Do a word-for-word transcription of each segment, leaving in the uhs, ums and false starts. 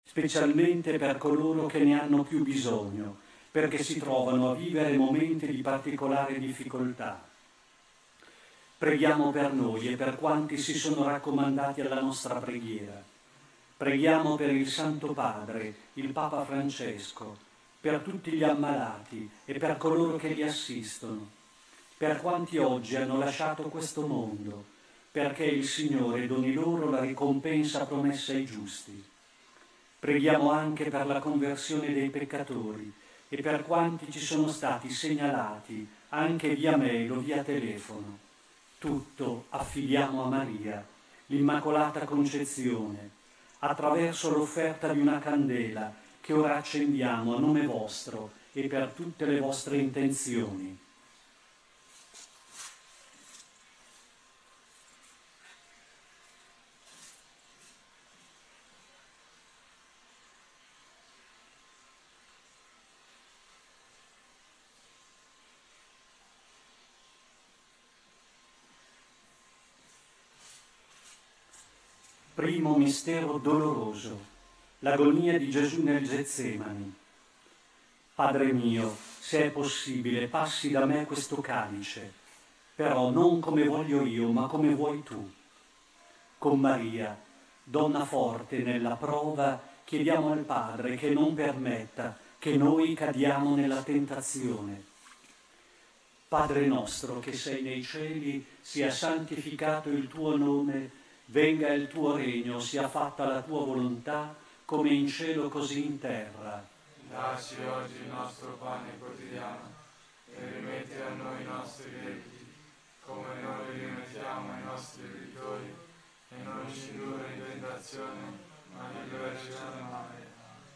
specialmente per coloro che ne hanno più bisogno, perché si trovano a vivere momenti di particolare difficoltà. Preghiamo per noi e per quanti si sono raccomandati alla nostra preghiera. Preghiamo per il Santo Padre, il Papa Francesco, per tutti gli ammalati e per coloro che li assistono, per quanti oggi hanno lasciato questo mondo, perché il Signore doni loro la ricompensa promessa ai giusti. Preghiamo anche per la conversione dei peccatori e per quanti ci sono stati segnalati anche via mail o via telefono. Tutto affidiamo a Maria, l'Immacolata Concezione, attraverso l'offerta di una candela che ora accendiamo a nome vostro e per tutte le vostre intenzioni. Primo mistero doloroso, l'agonia di Gesù nel Getsemani. Padre mio, se è possibile, passi da me questo calice, però non come voglio io, ma come vuoi tu. Con Maria, donna forte nella prova, chiediamo al Padre che non permetta che noi cadiamo nella tentazione. Padre nostro che sei nei cieli, sia santificato il tuo nome, venga il tuo regno, sia fatta la tua volontà, come in cielo così in terra. Dacci oggi il nostro pane quotidiano e rimetti a noi i nostri debiti, come noi rimettiamo ai nostri debitori, e non ci indurre in tentazione, ma liberaci dal male.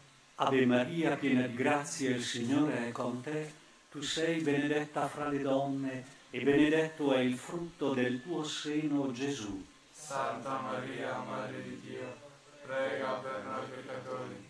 Ave Maria, piena di grazia, il Signore è con te. Tu sei benedetta fra le donne e benedetto è il frutto del tuo seno, Gesù. Santa Maria, Madre di Dio, prega per noi peccatori,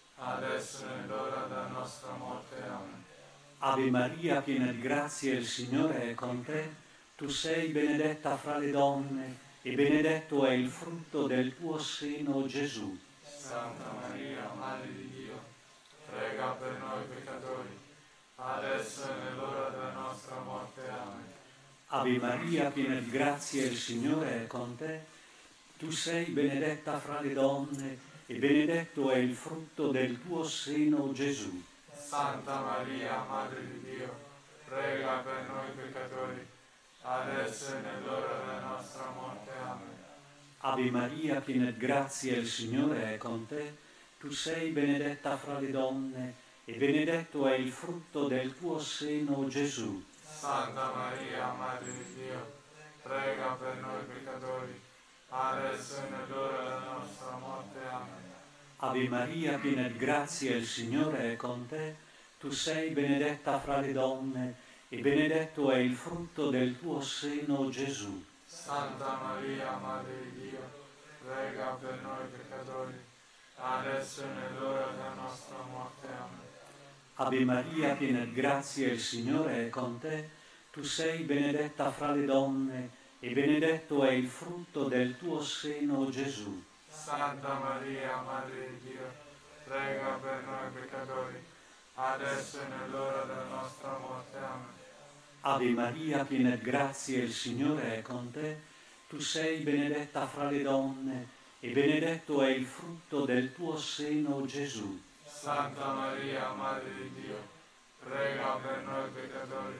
adesso è l'ora della nostra morte. Amen. Ave Maria, piena di grazia, il Signore è con te. Tu sei benedetta fra le donne e benedetto è il frutto del tuo seno, Gesù. Santa Maria, Madre di Dio, prega per noi peccatori, adesso è nell'ora della nostra morte. Amen. Ave Maria, piena di grazia, il Signore è con te. Tu sei benedetta fra le donne e benedetto è il frutto del tuo seno, Gesù. Santa Maria, Madre di Dio, prega per noi peccatori, adesso è nell'ora della nostra morte. Amen. Ave Maria, piena di grazia, il Signore è con te. Tu sei benedetta fra le donne e benedetto è il frutto del tuo seno, Gesù. Santa Maria, Madre di Dio, prega per noi peccatori, adesso è nell'ora della nostra morte. Amen. Ave Maria, piena di grazia, il Signore è con te. Tu sei benedetta fra le donne e benedetto è il frutto del tuo seno, Gesù. Santa Maria, Madre di Dio, prega per noi peccatori, adesso è nell'ora della nostra morte. Amen. Ave Maria, piena di grazia, il Signore è con te. Tu sei benedetta fra le donne e benedetto è il frutto del tuo seno, Gesù. Santa Maria, Madre di Dio, prega per noi peccatori, adesso è nell'ora della nostra morte. Amen. Ave Maria, piena di grazia, il Signore è con te. Tu sei benedetta fra le donne e benedetto è il frutto del tuo seno, Gesù. Santa Maria, Madre di Dio, prega per noi peccatori,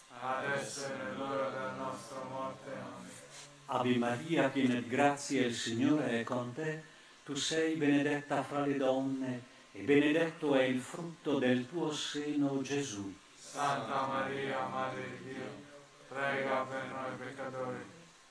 adesso è nell'ora della nostra morte. Amen. Ave Maria, piena di grazia, il Signore è con te. Tu sei benedetta fra le donne e benedetto è il frutto del tuo seno, Gesù. Santa Maria, Madre di Dio, prega per noi peccatori,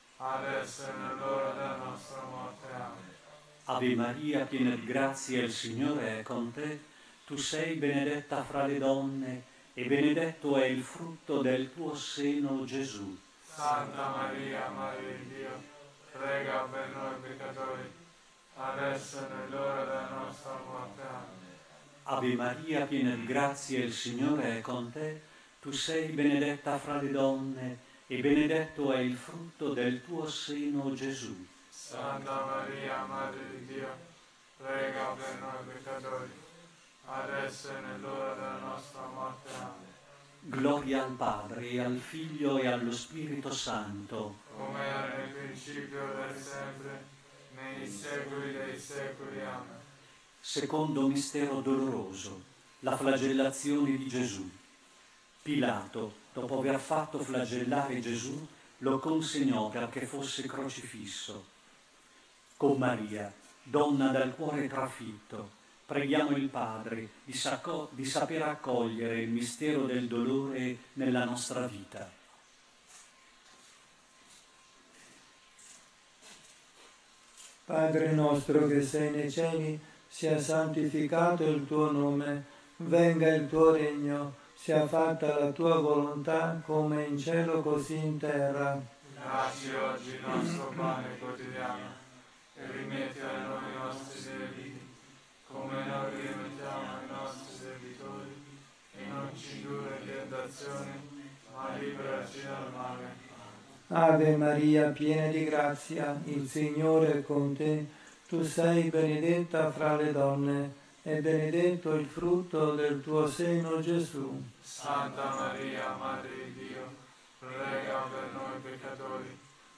adesso è nell'ora della nostra morte. Amen. Ave Maria, piena di grazia, il Signore è con te. Tu sei benedetta fra le donne e benedetto è il frutto del tuo seno, Gesù. Santa Maria, Madre di Dio, prega per noi peccatori, adesso è nell'ora della nostra morte. Amen. Ave Maria, piena di grazia, il Signore è con te. Tu sei benedetta fra le donne e benedetto è il frutto del tuo seno, Gesù. Santa Maria, Madre di Dio, prega per noi peccatori, adesso e nell'ora della nostra morte. Amen. Gloria al Padre, e al Figlio, e allo Spirito Santo, come era nel principio, ora e sempre, nei secoli dei secoli. Amen. Secondo mistero doloroso, la flagellazione di Gesù. Pilato, dopo aver fatto flagellare Gesù, lo consegnò perché fosse crocifisso. Con Maria, donna dal cuore trafitto, preghiamo il Padre di, sacco, di saper accogliere il mistero del dolore nella nostra vita. Padre nostro che sei nei cieli, sia santificato il tuo nome, venga il tuo regno, sia fatta la tua volontà come in cielo così in terra. Dacci oggi il nostro pane quotidiano e rimetti a noi i nostri debiti, come noi rimettiamo ai nostri debitori, e non ci indurre in tentazione, ma liberaci dal male. Ave Maria, piena di grazia, il Signore è con te. Tu sei benedetta fra le donne, e benedetto il frutto del tuo seno, Gesù. Santa Maria, Madre di Dio, prega per noi peccatori,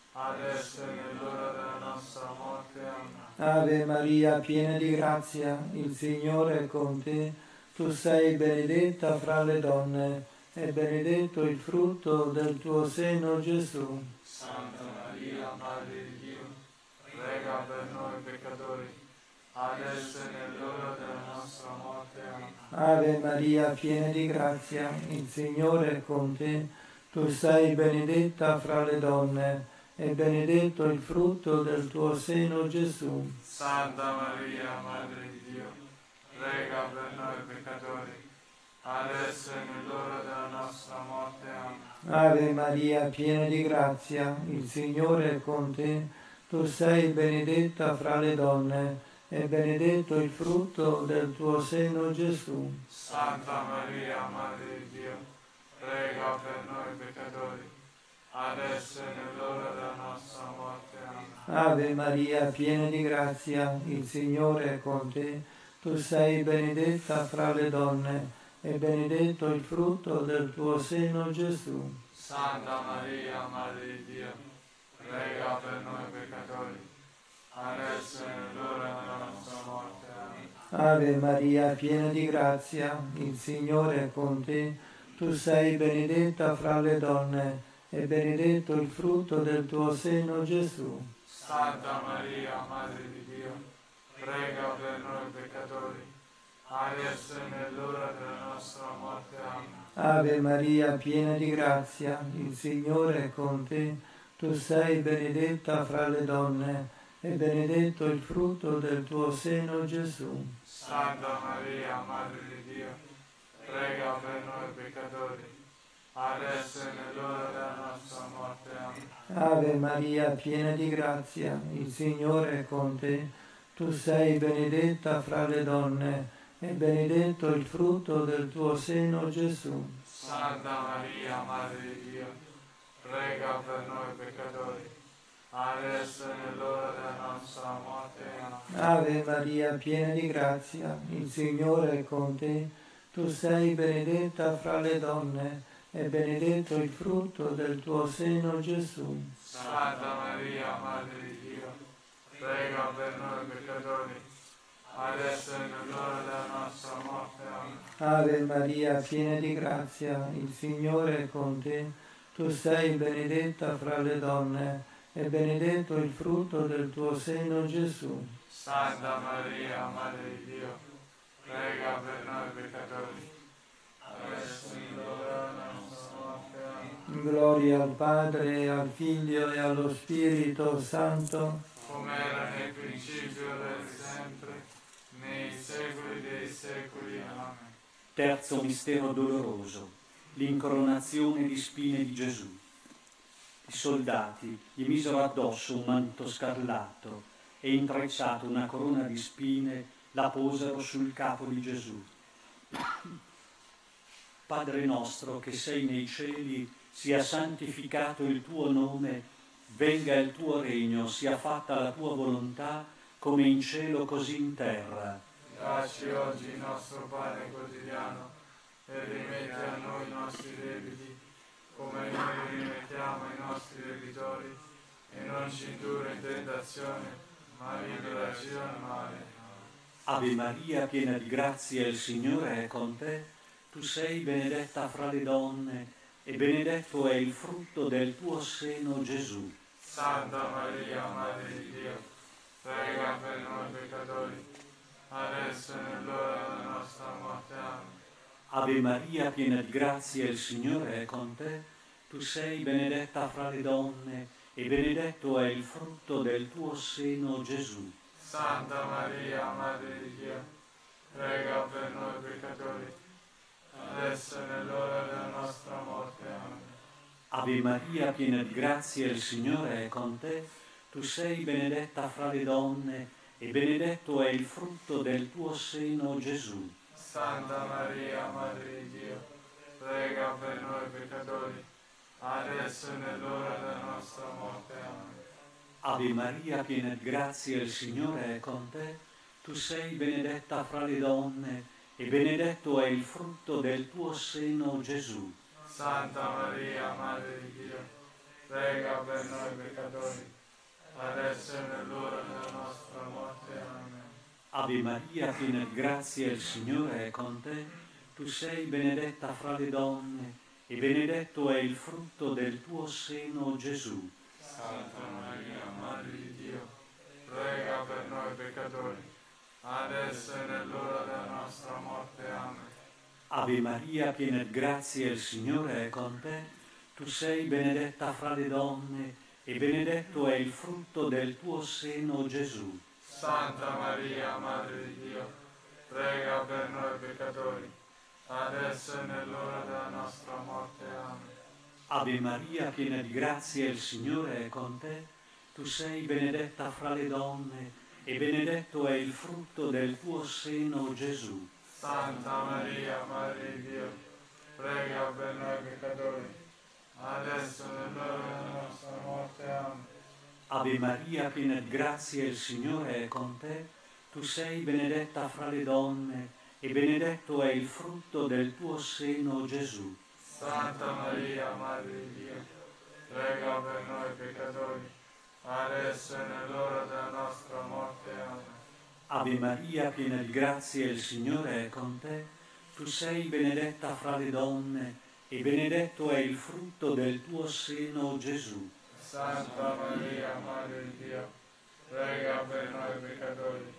adesso e nell'ora della nostra morte. Amen. Ave Maria, piena di grazia, il Signore è con te. Tu sei benedetta fra le donne, e benedetto il frutto del tuo seno, Gesù. Santa Maria, Madre di Dio, prega per noi peccatori, adesso e nell'ora della nostra morte. Amen. Ave Maria, piena di grazia, il Signore è con te. Tu sei benedetta fra le donne, e benedetto il frutto del tuo seno, Gesù. Santa Maria, Madre di Dio, prega per noi peccatori, adesso e nell'ora della nostra morte. Amen. Ave Maria, piena di grazia, il Signore è con te. Tu sei benedetta fra le donne, e benedetto il frutto del tuo seno, Gesù. Santa Maria, Madre di Dio, prega per noi peccatori, adesso e nell'ora della nostra morte. Amen. Ave Maria, piena di grazia, il Signore è con te. Tu sei benedetta fra le donne, e benedetto il frutto del tuo seno, Gesù. Santa Maria, Madre di Dio, prega per noi peccatori, adesso e nell'ora della nostra morte. Amen. Ave Maria, piena di grazia, il Signore è con te. Tu sei benedetta fra le donne, e benedetto il frutto del tuo seno, Gesù. Santa Maria, Madre di Dio, prega per noi peccatori, adesso e nell'ora della nostra morte. Amen. Ave Maria, piena di grazia, il Signore è con te. Tu sei benedetta fra le donne, e benedetto il frutto del tuo seno, Gesù. Santa Maria, Madre di Dio, prega per noi peccatori, adesso e nell'ora della nostra morte. Amen. Ave Maria, piena di grazia, il Signore è con te. Tu sei benedetta fra le donne, e benedetto il frutto del tuo seno, Gesù. Santa Maria, Madre di Dio, prega per noi peccatori, adesso e nell'ora della nostra morte. Amen. Ave Maria, piena di grazia, il Signore è con te. Tu sei benedetta fra le donne, e benedetto il frutto del tuo seno, Gesù. Santa Maria, Madre di Dio, prega per noi peccatori, adesso e nell'ora della nostra morte. Amen. Ave Maria, piena di grazia, il Signore è con te. Tu sei benedetta fra le donne, e benedetto il frutto del tuo seno, Gesù. Santa Maria, Madre di Dio, prega per noi peccatori, adesso e nell'ora della nostra morte. Amen. Gloria al Padre, al Figlio e allo Spirito Santo, come era nel principio, ora e sempre, nei secoli dei secoli. Amen. Terzo mistero doloroso, l'incoronazione di spine di Gesù. I soldati gli misero addosso un manto scarlatto e intrecciato una corona di spine la posero sul capo di Gesù. Padre nostro che sei nei cieli, sia santificato il tuo nome, venga il tuo regno, sia fatta la tua volontà, come in cielo così in terra. Dacci oggi il nostro pane quotidiano e rimetti a noi i nostri debiti, come noi rimettiamo ai nostri debitori, e non ci indurre in tentazione, ma liberaci dal male. Ave Maria, piena di grazia, il Signore è con te. Tu sei benedetta fra le donne, e benedetto è il frutto del tuo seno, Gesù. Santa Maria, Madre di Dio, prega per noi peccatori, adesso è nell'ora della nostra morte. Amen. Ave Maria, piena di grazia, il Signore è con te. Tu sei benedetta fra le donne, e benedetto è il frutto del tuo seno, Gesù. Santa Maria, Madre di Dio, prega per noi peccatori, adesso è nell'ora della nostra morte. Amen. Ave Maria, piena di grazia, il Signore è con te. Tu sei benedetta fra le donne, e benedetto è il frutto del tuo seno, Gesù. Santa Maria, Madre di Dio, prega per noi peccatori, adesso è nell'ora della nostra morte. Amen. Ave Maria, piena di grazia, il Signore è con te. Tu sei benedetta fra le donne, e benedetto è il frutto del tuo seno, Gesù. Santa Maria, Madre di Dio, prega per noi peccatori, adesso è nell'ora della nostra morte. Amen. Ave Maria, piena di grazia, il Signore è con te. Tu sei benedetta fra le donne, e benedetto è il frutto del tuo seno, Gesù. Santa Maria, Madre di Dio, prega per noi peccatori, adesso è nell'ora della nostra morte. Amen. Ave Maria, piena di grazia, il Signore è con te. Tu sei benedetta fra le donne, e benedetto è il frutto del tuo seno, Gesù. Santa Maria, Madre di Dio, prega per noi peccatori, adesso è nell'ora della nostra morte. Amen. Ave Maria, piena di grazia, il Signore è con te. Tu sei benedetta fra le donne, e benedetto è il frutto del tuo seno, Gesù. Santa Maria, Madre di Dio, prega per noi peccatori, adesso è nell'ora della nostra morte. Amen. Ave Maria, piena di grazia, il Signore è con te. Tu sei benedetta fra le donne, e benedetto è il frutto del tuo seno, Gesù. Santa Maria, Madre di Dio, prega per noi peccatori, adesso è nell'ora della nostra morte. Amen. Ave Maria, piena di grazia, il Signore è con te. Tu sei benedetta fra le donne, e benedetto è il frutto del tuo seno, Gesù. Santa Maria, Madre di Dio, prega per noi peccatori,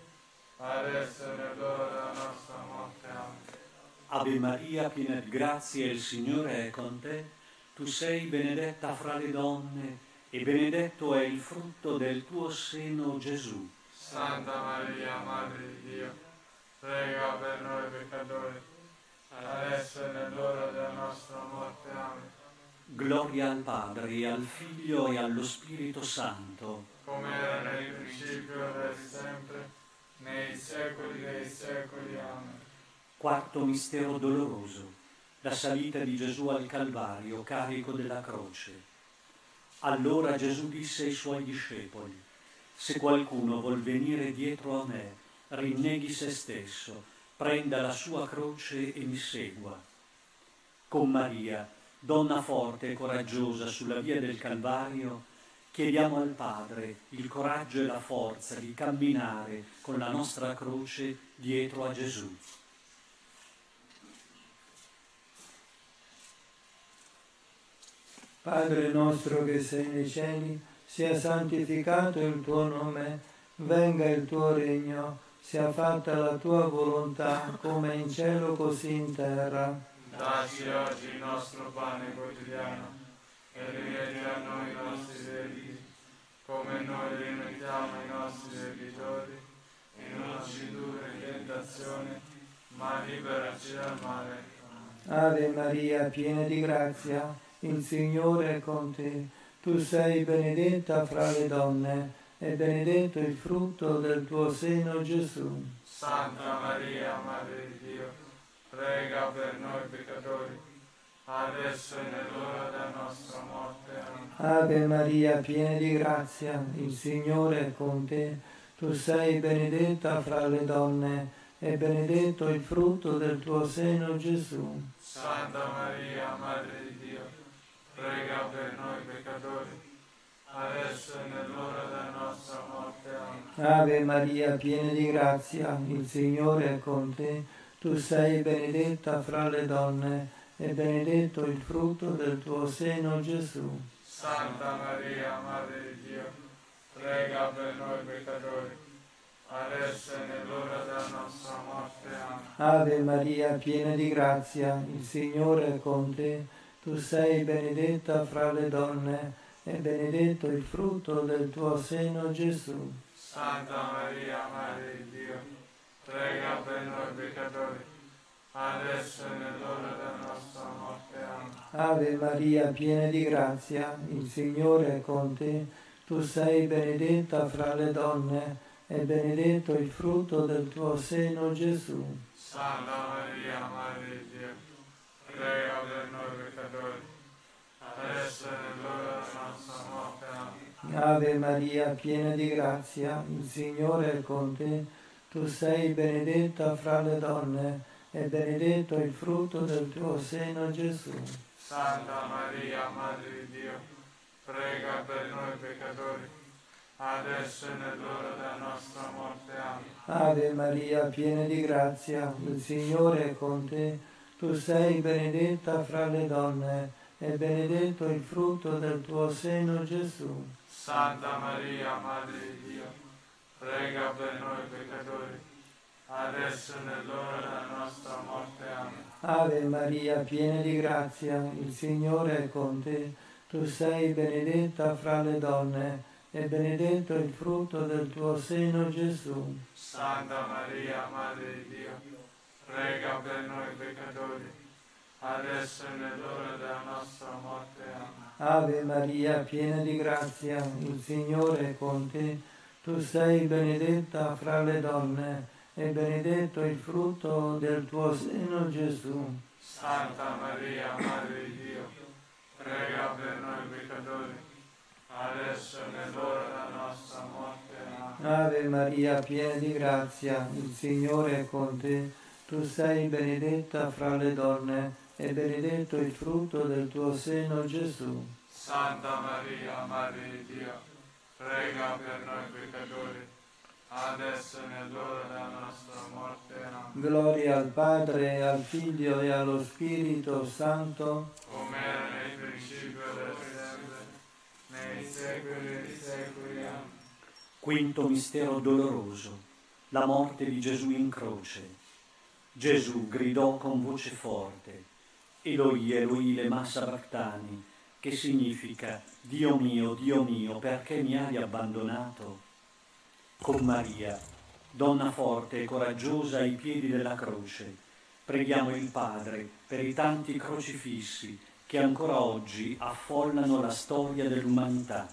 adesso è nell'ora della nostra morte. Amen. Ave Maria, piena di grazia, il Signore è con te. Tu sei benedetta fra le donne, e benedetto è il frutto del tuo seno, Gesù. Santa Maria, Madre di Dio, prega per noi peccatori, adesso è nell'ora della nostra morte. Amen. Gloria al Padre, al Figlio e allo Spirito Santo. Come era nel principio, ora e sempre, nei secoli dei secoli. Amen. Quarto mistero doloroso, la salita di Gesù al Calvario, carico della croce. Allora Gesù disse ai suoi discepoli: se qualcuno vuol venire dietro a me, rinneghi se stesso, prenda la sua croce e mi segua. Con Maria, donna forte e coraggiosa sulla via del Calvario, chiediamo al Padre il coraggio e la forza di camminare con la nostra croce dietro a Gesù. Padre nostro che sei nei cieli, sia santificato il tuo nome, venga il tuo regno, sia fatta la tua volontà, come in cielo così in terra. Dacci oggi il nostro pane quotidiano, e rimetti a noi i nostri debiti, come noi rimettiamo ai nostri debitori, e non ci indurre in tentazione, ma liberaci dal male. Ave Maria, piena di grazia, il Signore è con te. Tu sei benedetta fra le donne, e benedetto il frutto del tuo seno, Gesù. Santa Maria, Madre di Dio, prega per noi peccatori, adesso e nell'ora della nostra morte. Amen. Ave Maria, piena di grazia, il Signore è con te. tu sei benedetta fra le donne, e benedetto il frutto del tuo seno, Gesù. Santa Maria, Madre di Dio, prega per noi peccatori, adesso e nell'ora della nostra morte. Amen. Ave Maria, piena di grazia, il Signore è con te. Tu sei benedetta fra le donne, e benedetto il frutto del tuo seno, Gesù. Santa Maria, Madre di Dio, prega per noi peccatori, adesso e nell'ora della nostra morte. Amen. Ave Maria, piena di grazia, il Signore è con te. Tu sei benedetta fra le donne, e benedetto il frutto del tuo seno, Gesù. Santa Maria, Madre di Dio, prega per noi peccatori, adesso e nell'ora della nostra morte. Amen. Ave Maria, piena di grazia, il Signore è con te. Tu sei benedetta fra le donne, e benedetto il frutto del tuo seno, Gesù. Santa Maria, Madre di Dio, prega per noi peccatori, adesso e nell'ora della nostra morte. Amen. Ave Maria, piena di grazia, il Signore è con te. Tu sei benedetta fra le donne, e benedetto il frutto del tuo seno, Gesù. Santa Maria, Madre di Dio, prega per noi peccatori, adesso e nell'ora della nostra morte. Amen. Ave Maria, piena di grazia, il Signore è con te. Tu sei benedetta fra le donne, e benedetto il frutto del tuo seno, Gesù. Santa Maria, Madre di Dio, prega per noi peccatori, adesso e nell'ora della nostra morte. Amen. Ave Maria, piena di grazia, il Signore è con te. Tu sei benedetta fra le donne, e benedetto il frutto del tuo seno, Gesù. Santa Maria, Madre di Dio, prega per noi peccatori, adesso e nell'ora della nostra morte. Amen. Ave Maria, piena di grazia, il Signore è con te. Tu sei benedetta fra le donne, e benedetto il frutto del tuo seno, Gesù. Santa Maria, Madre di Dio, prega per noi peccatori, adesso e nell'ora della nostra morte. Amen. Ave Maria, piena di grazia, il Signore è con te. Tu sei benedetta fra le donne, e benedetto il frutto del tuo seno, Gesù. Santa Maria, Madre di Dio, prega per noi peccatori, adesso e nell'ora della nostra morte. Amen. Gloria al Padre, al Figlio e allo Spirito Santo, come era nel principio del sempre, nei secoli dei secoli. Amen. Quinto mistero doloroso, la morte di Gesù in croce. Gesù gridò con voce forte: Eloi, Eloi, lema sabachthani, che significa: Dio mio, Dio mio, perché mi hai abbandonato? Con Maria, donna forte e coraggiosa ai piedi della croce, preghiamo il Padre per i tanti crocifissi che ancora oggi affollano la storia dell'umanità.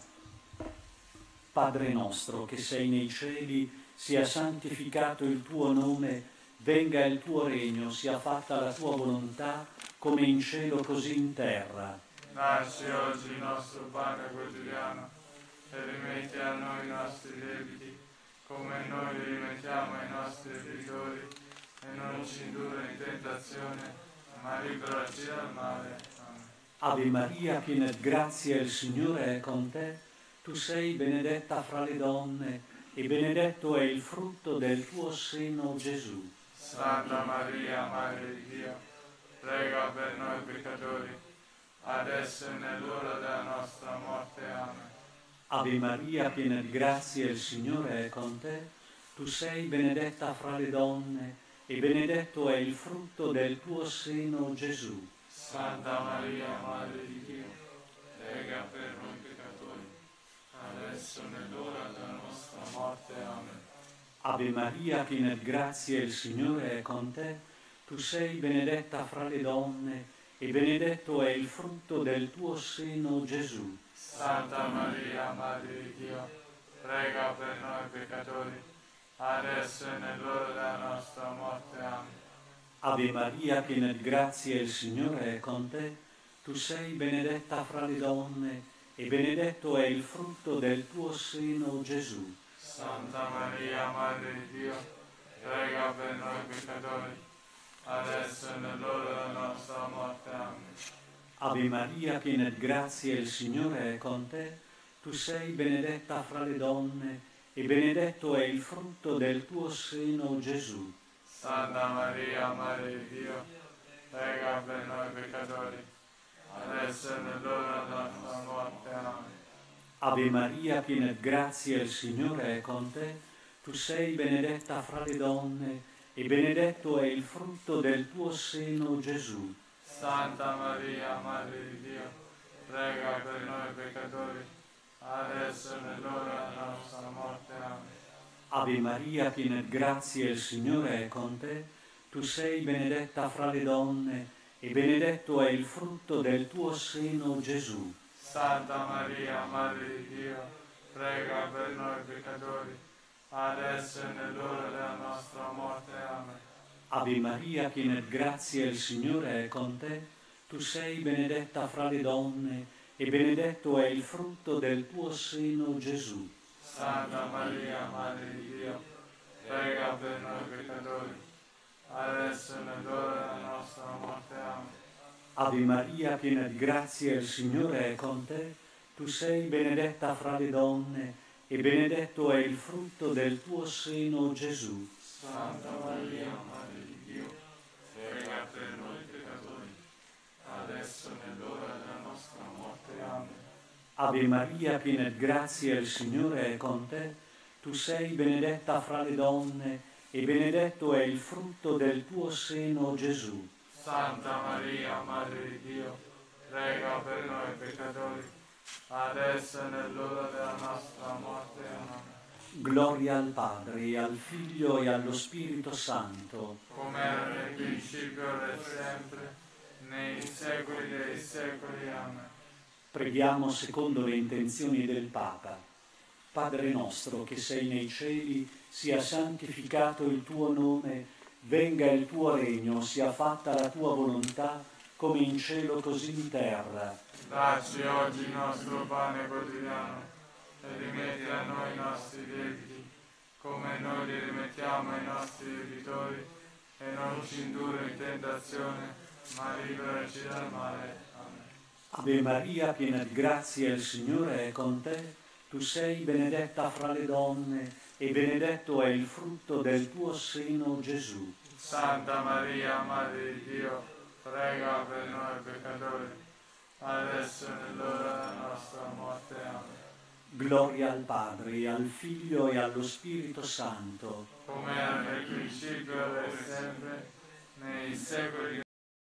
Padre nostro che sei nei cieli, sia santificato il tuo nome, venga il tuo regno, sia fatta la tua volontà, come in cielo così in terra. Dacci oggi il nostro pane quotidiano, e rimetti a noi i nostri debiti, come noi li rimettiamo ai nostri debitori, e non ci indurre in tentazione, ma liberaci dal male. Amen. Ave Maria, piena di grazia, il Signore è con te. Tu sei benedetta fra le donne, e benedetto è il frutto del tuo seno, Gesù. Santa Maria, Madre di Dio, prega per noi peccatori, adesso e nell'ora della nostra morte. Amen. Ave Maria, piena di grazia, il Signore è con te. Tu sei benedetta fra le donne, e benedetto è il frutto del tuo seno, Gesù. Santa Maria, Madre di Dio, prega per noi peccatori, adesso e nell'ora della nostra morte. Amen. Ave Maria, piena di grazia, il Signore è con te. Tu sei benedetta fra le donne, e benedetto è il frutto del tuo seno, Gesù. Santa Maria, Madre di Dio, prega per noi peccatori, adesso e nell'ora della nostra morte. Amen. Ave Maria, piena di grazia, il Signore è con te. Tu sei benedetta fra le donne, e benedetto è il frutto del tuo seno, Gesù. Santa Maria, Madre di Dio, prega per noi peccatori, adesso e nell'ora della nostra morte. Amen. Ave Maria, piena di grazia, il Signore è con te. Tu sei benedetta fra le donne e benedetto è il frutto del tuo seno, Gesù. Santa Maria, Madre di Dio, prega per noi peccatori, adesso e nell'ora della nostra morte. Amen. Ave Maria, piena di grazia, il Signore è con te. Tu sei benedetta fra le donne e benedetto è il frutto del tuo seno, Gesù. Santa Maria, Madre di Dio, prega per noi peccatori, adesso e nell'ora della nostra morte. Amen. Ave Maria, piena di grazia, il Signore è con te. Tu sei benedetta fra le donne e benedetto è il frutto del tuo seno, Gesù. Santa Maria, Madre di Dio, prega per noi peccatori, adesso e nell'ora della nostra morte. Amen. Ave Maria, piena di grazia, il Signore è con te. Tu sei benedetta fra le donne e benedetto è il frutto del tuo seno, Gesù. Santa Maria, Madre di Dio, prega per noi peccatori, adesso e nell'ora della nostra morte. Amen. Ave Maria, piena di grazia, il Signore è con te. Tu sei benedetta fra le donne e benedetto è il frutto del tuo seno, Gesù. Santa Maria, Madre di Dio, prega per noi peccatori, adesso e nell'ora della nostra morte. Amen. Ave Maria, piena di grazia, il Signore è con te. Tu sei benedetta fra le donne e benedetto è il frutto del tuo seno, Gesù. Santa Maria, Madre di Dio, prega per noi peccatori, adesso e nell'ora della nostra morte. Amen. Gloria al Padre, e al Figlio e allo Spirito Santo. Come era nel principio, ora e sempre, nei secoli dei secoli. Amen. Preghiamo secondo le intenzioni del Papa. Padre nostro che sei nei cieli, sia santificato il tuo nome, venga il tuo regno, sia fatta la tua volontà, come in cielo così in terra. Dacci oggi il nostro pane quotidiano e rimetti a noi i nostri debiti, come noi li rimettiamo ai nostri debitori, e non ci indurre in tentazione, ma liberaci dal male. Amen. Ave Maria, piena di grazia, il Signore è con te. Tu sei benedetta fra le donne e benedetto è il frutto del tuo seno, Gesù. Santa Maria, Madre di Dio, prega per noi peccatori, adesso e nell'ora della nostra morte. Amen. Gloria al Padre, e al Figlio e allo Spirito Santo. Come era nel principio, ora e sempre, nei secoli.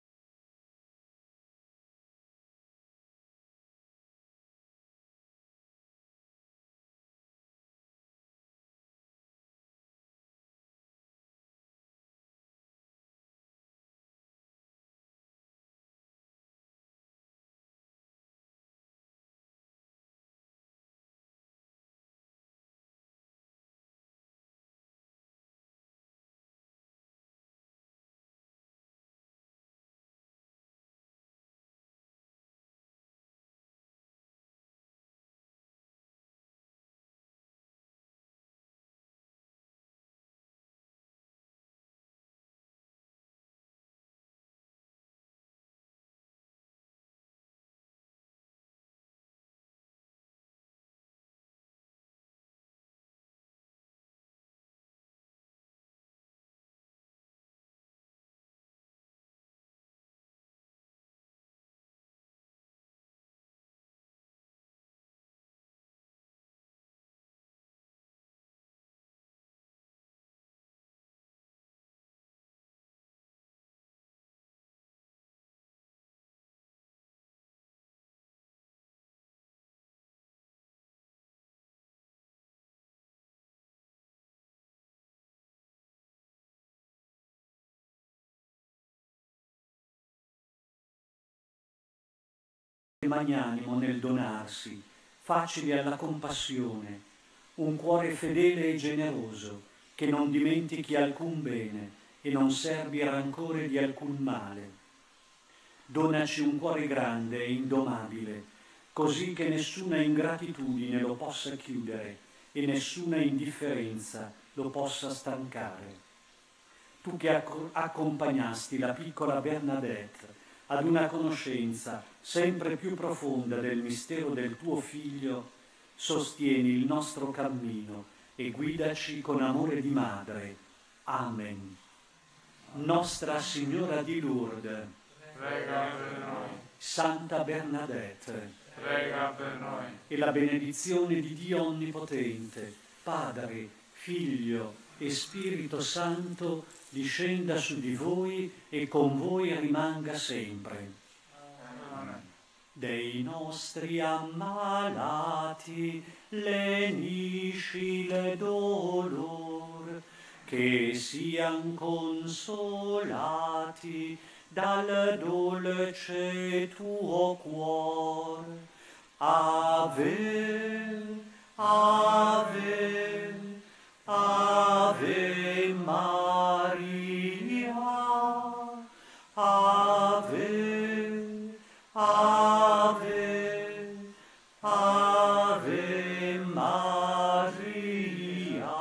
Magnanimo nel donarsi, facili alla compassione, un cuore fedele e generoso, che non dimentichi alcun bene e non serbi a rancore di alcun male. Donaci un cuore grande e indomabile, così che nessuna ingratitudine lo possa chiudere, e nessuna indifferenza lo possa stancare. Tu che acc- accompagnasti la piccola Bernadette ad una conoscenza sempre più profonda del mistero del tuo Figlio, sostieni il nostro cammino e guidaci con amore di madre. Amen. Nostra Signora di Lourdes, prega per noi. Santa Bernadette, Prega per noi. e la benedizione di Dio Onnipotente, Padre, Figlio e Spirito Santo, discenda su di voi e con voi rimanga sempre. Amen. Dei nostri ammalati lenisci le dolor, che sian consolati dal dolce tuo cuor. Ave, Ave, Ave Maria, Ave, Ave, Ave Maria.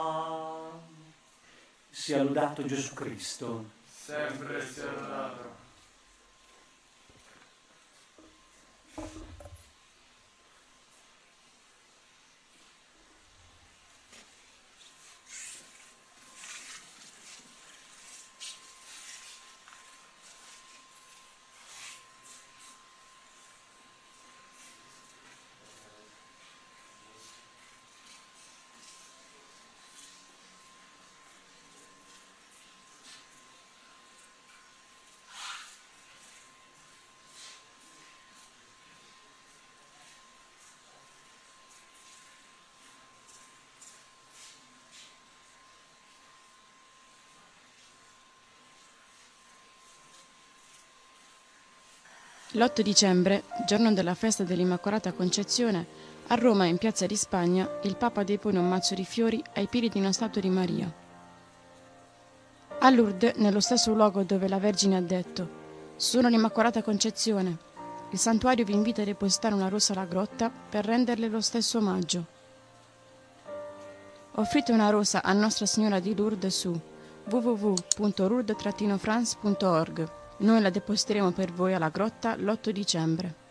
Sia lodato Gesù Cristo. Sempre sia lodato. L'otto dicembre, giorno della festa dell'Immacolata Concezione, a Roma, in Piazza di Spagna, il Papa depone un mazzo di fiori ai piedi di una statua di Maria. A Lourdes, nello stesso luogo dove la Vergine ha detto «Sono l'Immacolata Concezione», il santuario vi invita a depositare una rosa alla grotta per renderle lo stesso omaggio. Offrite una rosa a Nostra Signora di Lourdes su w w w punto lourdes france punto org. Noi la depositeremo per voi alla grotta l'otto dicembre.